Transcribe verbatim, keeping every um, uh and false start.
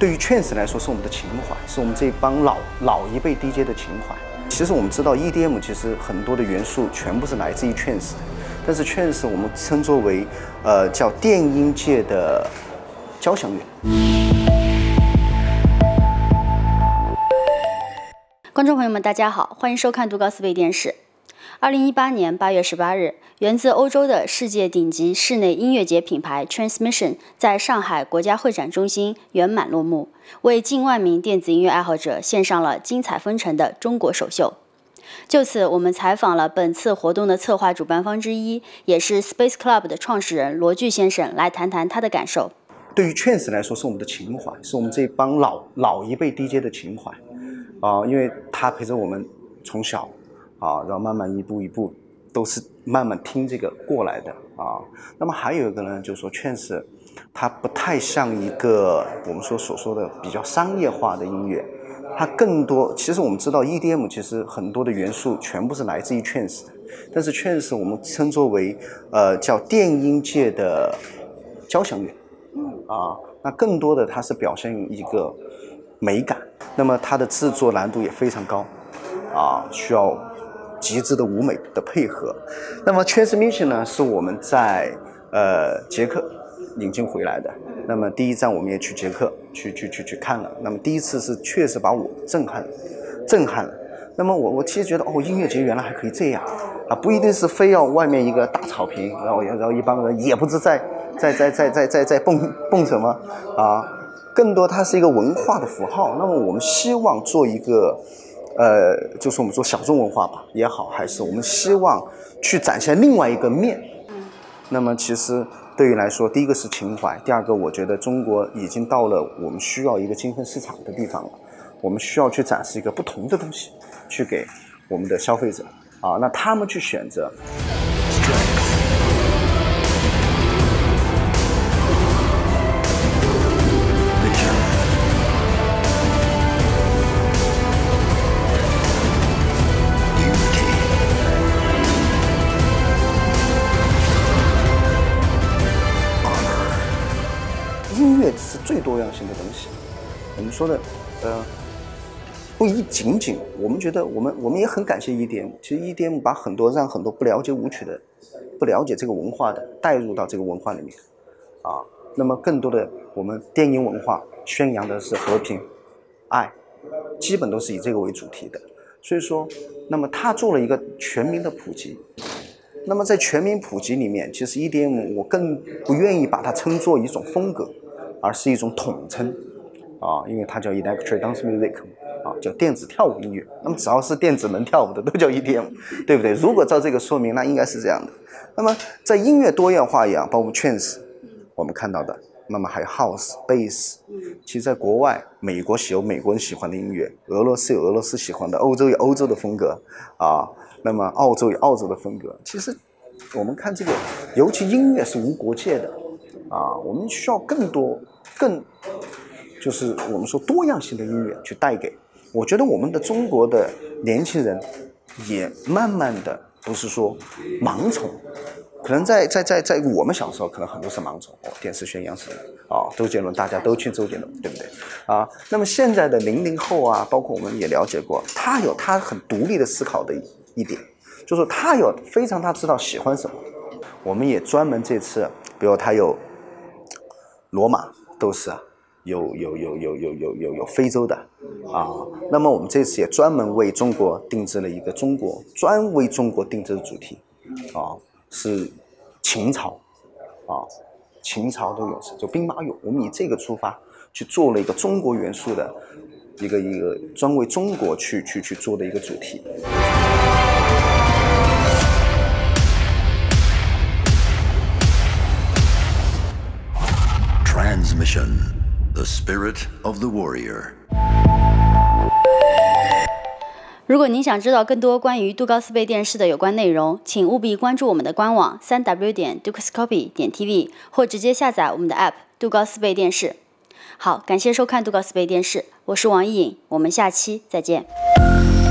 对于 Trance 来说，是我们的情怀，是我们这帮老老一辈 D J 的情怀。其实我们知道 E D M 其实很多的元素全部是来自于 Trance 的，但是 Trance 我们称作为呃叫电音界的交响乐。 观众朋友们，大家好，欢迎收看杜高斯贝电视。二零一八年八月十八日，源自欧洲的世界顶级室内音乐节品牌 Transmission 在上海国家会展中心圆满落幕，为近万名电子音乐爱好者献上了精彩纷呈的中国首秀。就此，我们采访了本次活动的策划主办方之一，也是 Space Club 的创始人罗炬先生，来谈谈他的感受。 对于 Trance 来说，是我们的情怀，是我们这帮老老一辈 D J 的情怀啊、呃，因为他陪着我们从小。啊，然后慢慢一步一步都是慢慢听这个过来的啊。那么还有一个呢，就是说 Trance 它不太像一个我们说所说的比较商业化的音乐，它更多其实我们知道 E D M 其实很多的元素全部是来自于 Trance 的，但是 Trance 我们称作为呃叫电音界的交响乐啊，那更多的它是表现一个美感，那么它的制作难度也非常高啊，需要极致的舞美的配合。那么 Transmission 呢，是我们在呃捷克引进回来的。那么第一站我们也去捷克去去去去看了。那么第一次是确实把我震撼震撼了。那么我我其实觉得哦，音乐节原来还可以这样啊，不一定是非要外面一个大草坪，然后然后一帮人也不知在在在在在在在蹦蹦什么啊，更多它是一个文化的符号。那么我们希望做一个。呃，就是我们做小众文化吧也好，还是我们希望去展现另外一个面。那么其实对于来说，第一个是情怀，第二个我觉得中国已经到了我们需要一个精分市场的地方了，我们需要去展示一个不同的东西，去给我们的消费者啊，那他们去选择。音乐是最多样性的东西，我们说的，呃，不一仅仅，我们觉得我们我们也很感谢 E D M， 其实 E D M 把很多让很多不了解舞曲的、不了解这个文化的带入到这个文化里面，啊，那么更多的我们电音文化宣扬的是和平、爱，基本都是以这个为主题的，所以说，那么他做了一个全民的普及。那么在全民普及里面，其实 E D M 我更不愿意把它称作一种风格，而是一种统称啊，因为它叫 Electronic Dance Music 啊，叫电子跳舞音乐。那么只要是电子能跳舞的都叫 E D M， 对不对？如果照这个说明，那应该是这样的。那么在音乐多样化一样，包括 Trance 我们看到的，那么还有 House、Bass， 其实在国外，美国有美国人喜欢的音乐，俄罗斯有俄罗斯喜欢的，欧洲有欧洲的风格啊。那么澳洲有澳洲的风格，其实我们看这个，尤其音乐是无国界的啊，我们需要更多、更就是我们说多样性的音乐去带给。我觉得我们的中国的年轻人也慢慢的不是说盲从，可能在在在在我们小时候，可能很多是盲从，哦，电视宣扬什么啊，周杰伦大家都去周杰伦，对不对啊？那么现在的零零后啊，包括我们也了解过，他有他很独立的思考的一点，就是他有非常他知道喜欢什么。我们也专门这次，比如他有罗马都是啊，有有有有有有有有非洲的啊。那么我们这次也专门为中国定制了一个中国专为中国定制的主题啊，是秦朝啊，秦朝的勇士就兵马俑，我们以这个出发去做了一个中国元素的一个一个专为中国去去去做的一个主题。 Transmission, the spirit of the warrior. 如果您想知道更多关于杜高斯贝电视的有关内容，请务必关注我们的官网 三 w 点 dukascopy 点 t v 或直接下载我们的 App 杜高斯贝电视。好，感谢收看杜高斯贝电视，我是王一颖，我们下期再见。